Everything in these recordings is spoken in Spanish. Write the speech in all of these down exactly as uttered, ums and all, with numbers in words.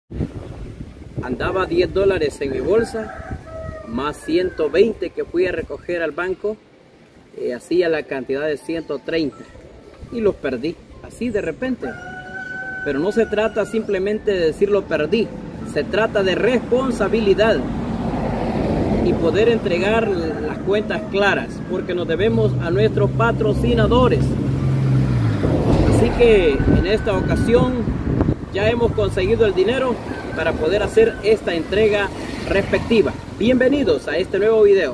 Andaba diez dólares en mi bolsa, más ciento veinte que fui a recoger al banco, eh, hacía la cantidad de ciento treinta y los perdí, así de repente. Pero no se trata simplemente de decir lo perdí, se trata de responsabilidad y poder entregar las cuentas claras, porque nos debemos a nuestros patrocinadores. Así que en esta ocasión ya hemos conseguido el dinero para poder hacer esta entrega respectiva. Bienvenidos a este nuevo video.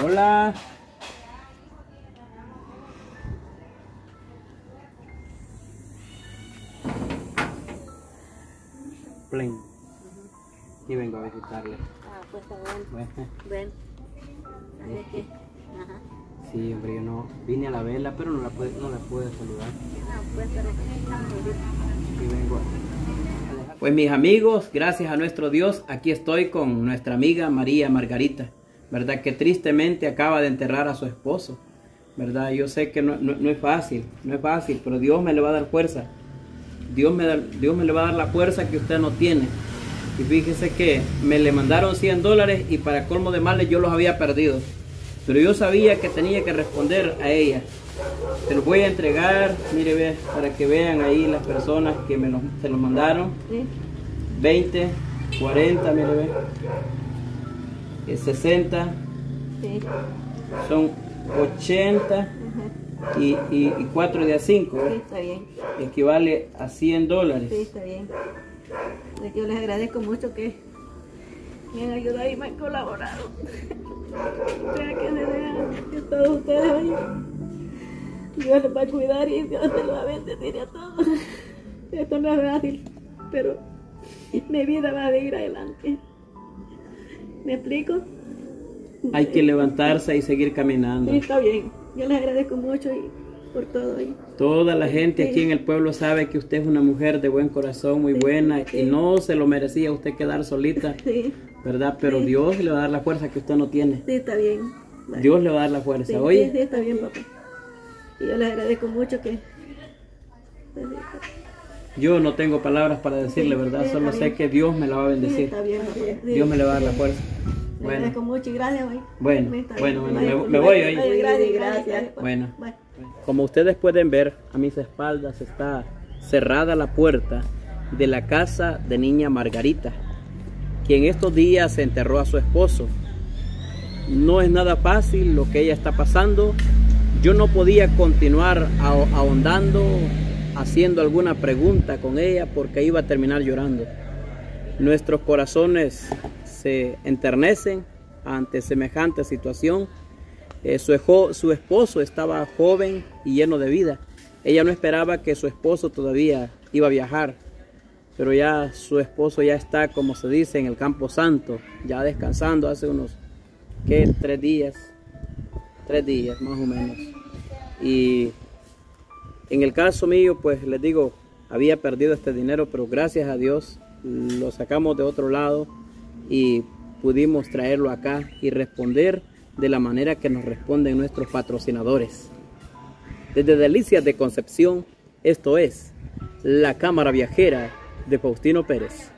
Hola. Plain. Uh-huh. Y vengo a visitarle. Ah, pues está bien. Bueno. Ven. Así que, ajá. Sí, hombre, yo no vine a la vela, pero no la pude, no la pude saludar. No, pues, pero y vengo a... Pues mis amigos, gracias a nuestro Dios, aquí estoy con nuestra amiga María Margarita, ¿verdad? Que tristemente acaba de enterrar a su esposo, ¿verdad? Yo sé que no, no, no es fácil, no es fácil, pero Dios me le va a dar fuerza. Dios me, da, Dios me le va a dar la fuerza que usted no tiene. Y fíjese que me le mandaron cien dólares y para colmo de males yo los había perdido. Pero yo sabía que tenía que responder a ella. Se los voy a entregar, mire, ve, para que vean ahí las personas que me los, se los mandaron. ¿sí? veinte, cuarenta, mire, ve. sesenta, Sí. son ochenta Ajá. y, y, y cuatro de a cinco, Sí, está bien. equivale a cien dólares. Sí, está bien. Yo les agradezco mucho que me han ayudado y me han colaborado. Espero que se vean que todos ustedes hoy. Dios les va a cuidar y Dios se los va a bendecir a todos. Esto no es fácil, pero mi vida va a seguir adelante. ¿Me explico? Hay que levantarse y seguir caminando. Sí, está bien. Yo les agradezco mucho y por todo. Y... Toda la gente aquí en el pueblo sabe que usted es una mujer de buen corazón, muy sí, buena, sí. y no se lo merecía usted quedar solita, sí. ¿verdad? Pero sí. Dios le va a dar la fuerza que usted no tiene. Sí, está bien. Vale. Dios le va a dar la fuerza, sí, oye. Sí, sí, está bien, papá. Y yo les agradezco mucho que... Yo no tengo palabras para decirle, ¿verdad? Sí, Solo sé bien. que Dios me la va a bendecir. Sí, está bien, sí. Dios me le va a dar la fuerza. Les Bueno. agradezco mucho y gracias, güey. Bueno, Está bueno, bien. bueno, Vaya, me, me voy vaya, hoy. Gracias, gracias. Bueno. Bye. Como ustedes pueden ver, a mis espaldas está cerrada la puerta de la casa de niña Margarita, quien estos días se enterró a su esposo. No es nada fácil lo que ella está pasando. Yo no podía continuar ahondando, haciendo alguna pregunta con ella porque iba a terminar llorando. Nuestros corazones se enternecen ante semejante situación. Eh, su, su esposo estaba joven y lleno de vida. Ella no esperaba que su esposo todavía iba a viajar, pero ya su esposo ya está, como se dice, en el Campo Santo, ya descansando hace unos, ¿qué? Tres días, tres días más o menos. Y en el caso mío, pues les digo, había perdido este dinero, pero gracias a Dios lo sacamos de otro lado y pudimos traerlo acá y responder de la manera que nos responden nuestros patrocinadores. Desde Delicias de Concepción, esto es La Cámara Viajera de Faustino Pérez.